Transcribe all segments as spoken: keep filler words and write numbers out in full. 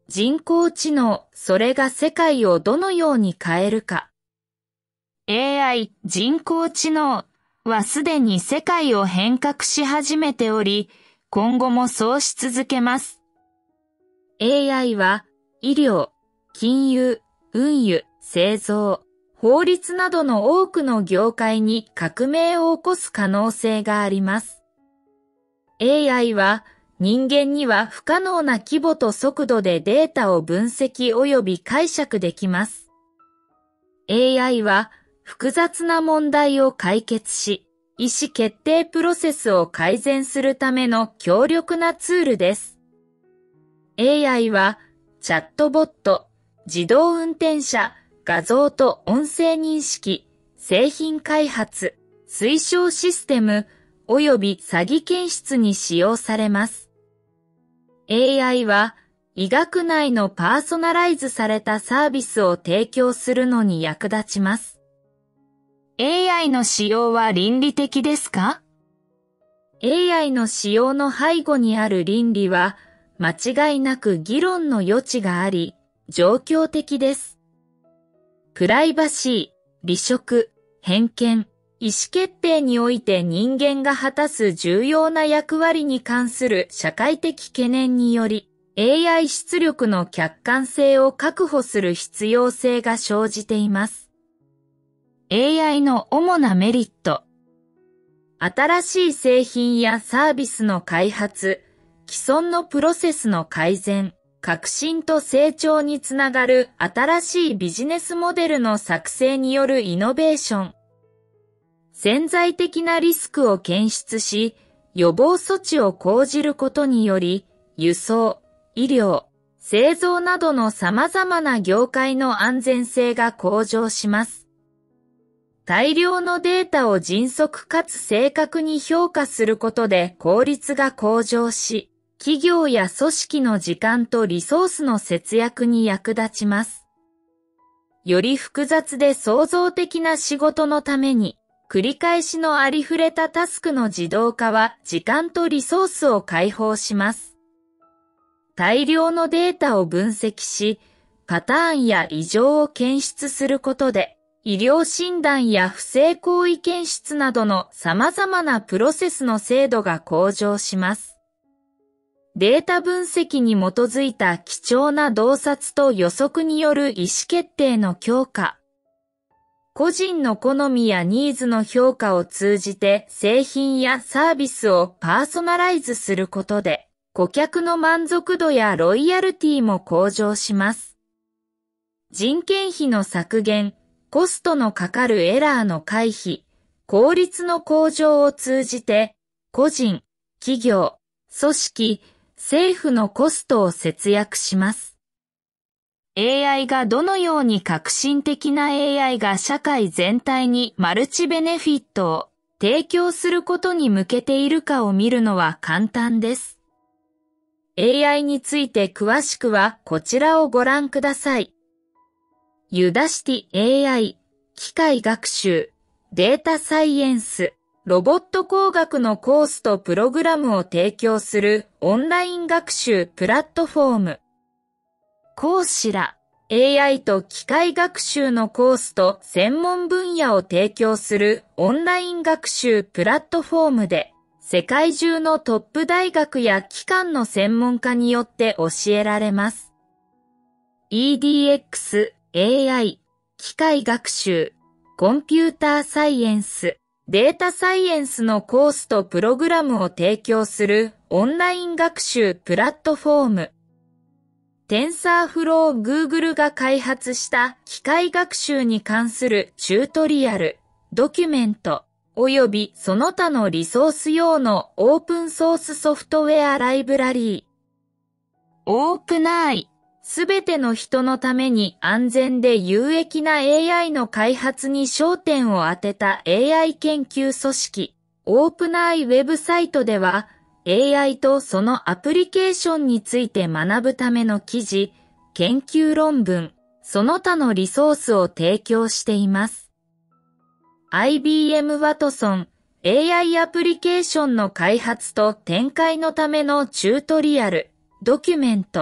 人工知能、それが世界をどのように変えるか。エーアイ、人工知能はすでに世界を変革し始めており、今後もそうし続けます。エーアイ は医療、金融、運輸、製造、法律などの多くの業界に革命を起こす可能性があります。エーアイ は人間には不可能な規模と速度でデータを分析及び解釈できます。エーアイ は複雑な問題を解決し、意思決定プロセスを改善するための強力なツールです。エーアイ はチャットボット、自動運転車、画像と音声認識、製品開発、推奨システム、及び詐欺検出に使用されます。エーアイ は医学内のパーソナライズされたサービスを提供するのに役立ちます。エーアイ の使用は倫理的ですか？ エーアイ の使用の背後にある倫理は間違いなく議論の余地があり、状況的です。プライバシー、離職、偏見、意思決定において人間が果たす重要な役割に関する社会的懸念により、エーアイ 出力の客観性を確保する必要性が生じています。エーアイ の主なメリット。新しい製品やサービスの開発、既存のプロセスの改善、革新と成長につながる新しいビジネスモデルの作成によるイノベーション。潜在的なリスクを検出し、予防措置を講じることにより、輸送、医療、製造などの様々な業界の安全性が向上します。大量のデータを迅速かつ正確に評価することで効率が向上し、企業や組織の時間とリソースの節約に役立ちます。より複雑で創造的な仕事のために、繰り返しのありふれたタスクの自動化は時間とリソースを解放します。大量のデータを分析し、パターンや異常を検出することで、医療診断や不正行為検出などの様々なプロセスの精度が向上します。データ分析に基づいた貴重な洞察と予測による意思決定の強化。個人の好みやニーズの評価を通じて製品やサービスをパーソナライズすることで、顧客の満足度やロイヤルティも向上します。人件費の削減、コストのかかるエラーの回避、効率の向上を通じて、個人、企業、組織、政府のコストを節約します。エーアイ がどのように革新的な エーアイ が社会全体にマルチベネフィットを提供することに向けているかを見るのは簡単です。エーアイ について詳しくはこちらをご覧ください。ユダシティ エーアイ、機械学習、データサイエンス、ロボット工学のコースとプログラムを提供するオンライン学習プラットフォーム。講師ら、エーアイ と機械学習のコースと専門分野を提供するオンライン学習プラットフォームで、世界中のトップ大学や機関の専門家によって教えられます。イーディーエックス、エーアイ、機械学習、コンピューターサイエンス、データサイエンスのコースとプログラムを提供するオンライン学習プラットフォーム。TensorFlow Google が開発した機械学習に関するチュートリアル、ドキュメント、およびその他のリソース用のオープンソースソフトウェアライブラリー。OpenAI、すべての人のために安全で有益な エーアイ の開発に焦点を当てた エーアイ 研究組織、OpenAI ウェブサイトでは、エーアイ とそのアプリケーションについて学ぶための記事、研究論文、その他のリソースを提供しています。アイビーエム ワトソン、エーアイ アプリケーションの開発と展開のためのチュートリアル、ドキュメント、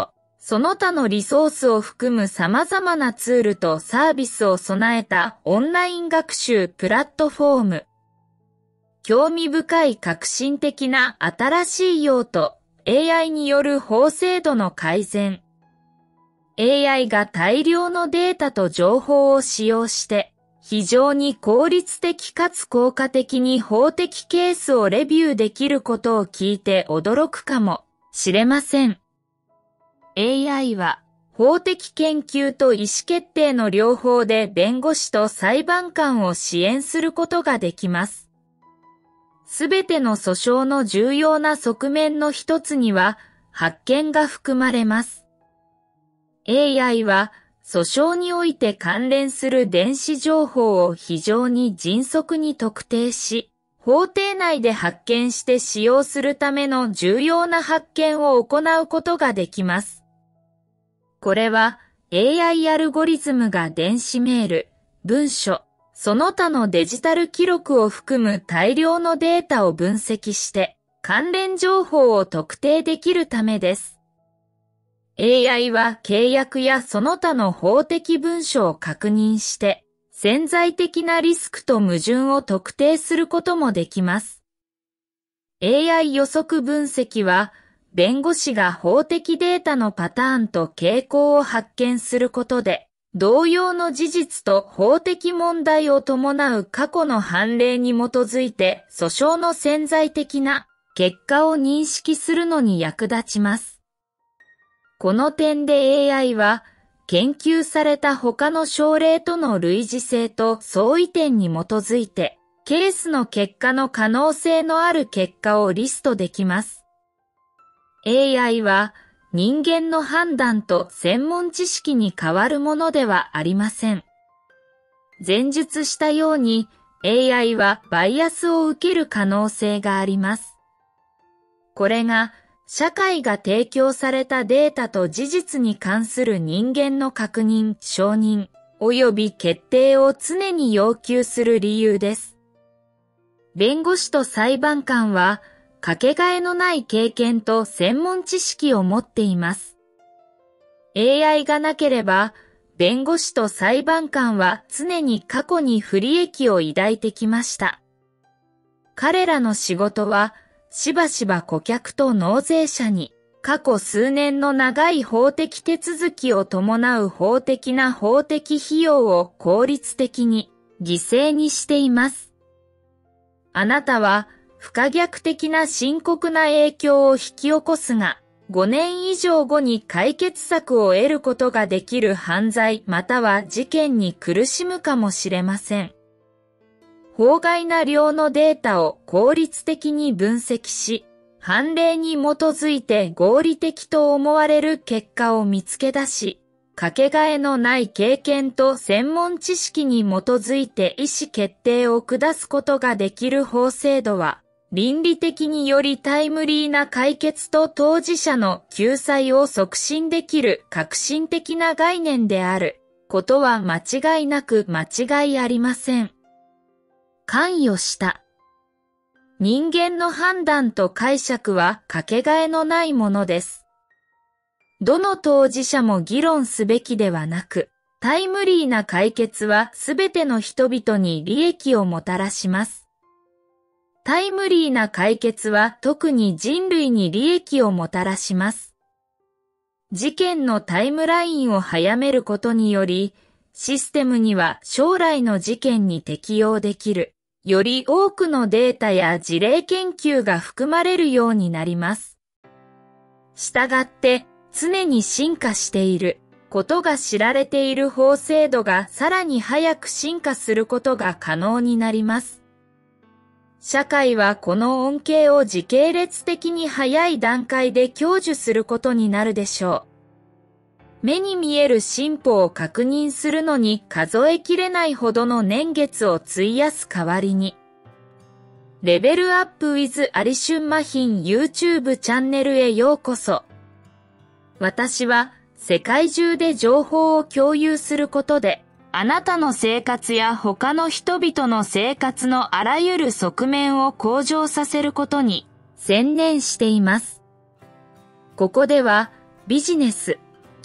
その他のリソースを含む様々なツールとサービスを備えたオンライン学習プラットフォーム。興味深い革新的な新しい用途、エーアイ による法制度の改善。エーアイ が大量のデータと情報を使用して、非常に効率的かつ効果的に法的ケースをレビューできることを聞いて驚くかもしれません。エーアイ は法的研究と意思決定の両方で弁護士と裁判官を支援することができます。すべての訴訟の重要な側面の一つには発見が含まれます。エーアイ は訴訟において関連する電子情報を非常に迅速に特定し、法廷内で発見して使用するための重要な発見を行うことができます。これは エーアイ アルゴリズムが電子メール、文書、その他のデジタル記録を含む大量のデータを分析して関連情報を特定できるためです。エーアイ は契約やその他の法的文書を確認して潜在的なリスクと矛盾を特定することもできます。エーアイ 予測分析は弁護士が法的データのパターンと傾向を発見することで同様の事実と法的問題を伴う過去の判例に基づいて訴訟の潜在的な結果を認識するのに役立ちます。この点で エーアイ は研究された他の症例との類似性と相違点に基づいてケースの結果の可能性のある結果をリストできます。エーアイ は人間の判断と専門知識に代わるものではありません。前述したように エーアイ はバイアスを受ける可能性があります。これが社会が提供されたデータと事実に関する人間の確認、承認、及び決定を常に要求する理由です。弁護士と裁判官は、かけがえのない経験と専門知識を持っています。エーアイ がなければ、弁護士と裁判官は常に過去に不利益を抱いてきました。彼らの仕事は、しばしば顧客と納税者に過去数年の長い法的手続きを伴う法的な法的費用を効率的に犠牲にしています。あなたは不可逆的な深刻な影響を引き起こすが、ごねん以上後に解決策を得ることができる犯罪または事件に苦しむかもしれません。法外な量のデータを効率的に分析し、判例に基づいて合理的と思われる結果を見つけ出し、かけがえのない経験と専門知識に基づいて意思決定を下すことができる法制度は、倫理的によりタイムリーな解決と当事者の救済を促進できる革新的な概念であることは間違いなく間違いありません。関与した。人間の判断と解釈はかけがえのないものです。どの当事者も議論すべきではなく、タイムリーな解決はすべての人々に利益をもたらします。タイムリーな解決は特に人類に利益をもたらします。事件のタイムラインを早めることにより、システムには将来の事件に適用できる、より多くのデータや事例研究が含まれるようになります。したがって、常に進化していることが知られている法制度がさらに早く進化することが可能になります。社会はこの恩恵を時系列的に早い段階で享受することになるでしょう。目に見える進歩を確認するのに数えきれないほどの年月を費やす代わりに、レベルアップ with アリシュンマヒン YouTube チャンネルへようこそ。私は世界中で情報を共有することで、あなたの生活や他の人々の生活のあらゆる側面を向上させることに専念しています。ここではビジネス、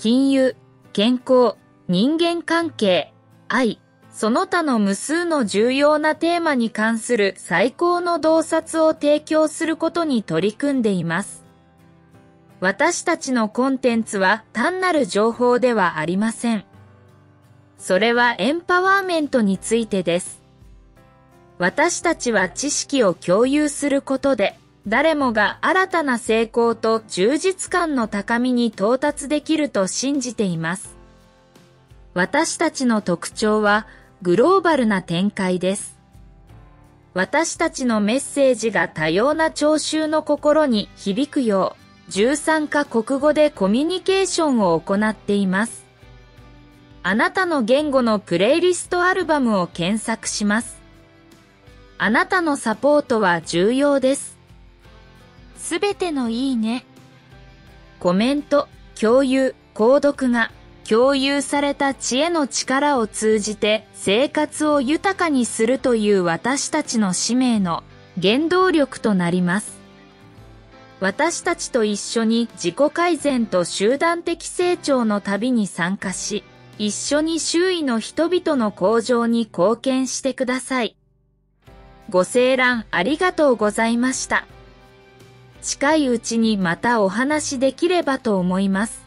金融、健康、人間関係、愛、その他の無数の重要なテーマに関する最高の洞察を提供することに取り組んでいます。私たちのコンテンツは単なる情報ではありません。それはエンパワーメントについてです。私たちは知識を共有することで、誰もが新たな成功と充実感の高みに到達できると信じています。私たちの特徴はグローバルな展開です。私たちのメッセージが多様な聴衆の心に響くよう、じゅうさんカ国語でコミュニケーションを行っています。あなたの言語のプレイリストアルバムを検索します。あなたのサポートは重要です。すべてのいいね、コメント、共有、購読が共有された知恵の力を通じて生活を豊かにするという私たちの使命の原動力となります。私たちと一緒に自己改善と集団的成長の旅に参加し、一緒に周囲の人々の向上に貢献してください。ご清覧ありがとうございました。近いうちにまたお話しできればと思います。